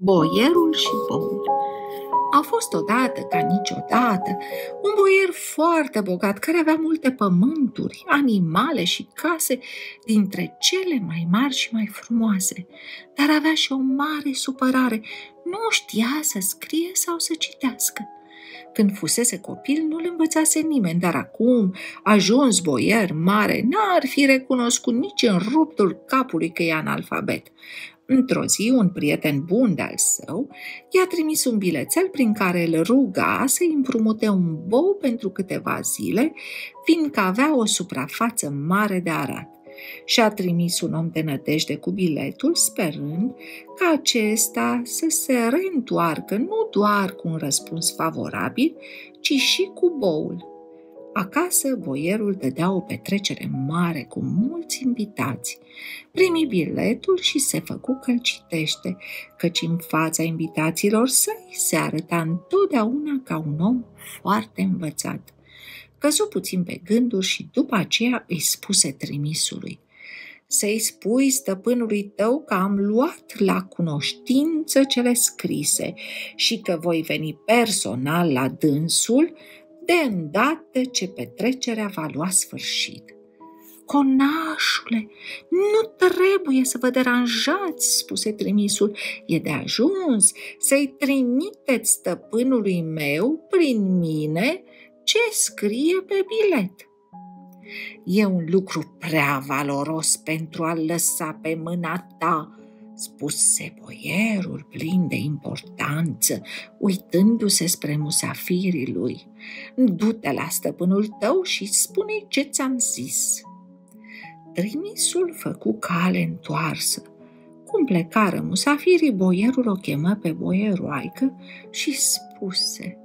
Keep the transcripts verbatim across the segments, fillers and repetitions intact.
Boierul și boul. A fost odată, ca niciodată, un boier foarte bogat care avea multe pământuri, animale și case, dintre cele mai mari și mai frumoase, dar avea și o mare supărare. Nu știa să scrie sau să citească. Când fusese copil, nu-l învățase nimeni, dar acum, ajuns boier mare, n-ar fi recunoscut nici în ruptul capului că e analfabet. Într-o zi, un prieten bun de-al său i-a trimis un bilețel prin care îl ruga să-i împrumute un bou pentru câteva zile, fiindcă avea o suprafață mare de arat. Și-a trimis un om de nădejde cu biletul, sperând ca acesta să se reîntoarcă nu doar cu un răspuns favorabil, ci și cu boul. Acasă, boierul dădea o petrecere mare cu mulți invitați. Primi biletul și se făcu că îl citește, căci în fața invitaților săi se arăta întotdeauna ca un om foarte învățat. Căzu puțin pe gânduri și după aceea îi spuse trimisului: să-i spui stăpânului tău că am luat la cunoștință cele scrise și că voi veni personal la dânsul de îndată ce petrecerea va lua sfârșit. Conașule, nu trebuie să vă deranjați, spuse trimisul, e de ajuns să-i trimiteți stăpânului meu prin mine ce scrie pe bilet. E un lucru prea valoros pentru a-l lăsa pe mâna ta, spuse boierul plin de importanță, uitându-se spre musafirii lui. Du-te la stăpânul tău și spune-i ce ți-am zis. Trimisul făcu cale întoarsă. Cum plecară musafirii, boierul o chemă pe boieroaică și spuse: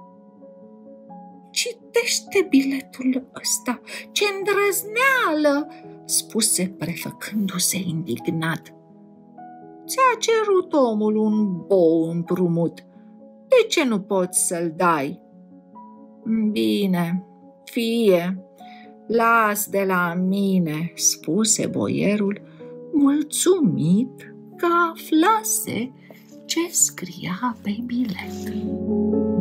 citește biletul ăsta, ce îndrăzneală, spuse prefăcându-se indignat. Ți-a cerut omul un bou împrumut, de ce nu poți să-l dai? Bine, fie, las de la mine, spuse boierul, mulțumit că aflase ce scria pe bilet.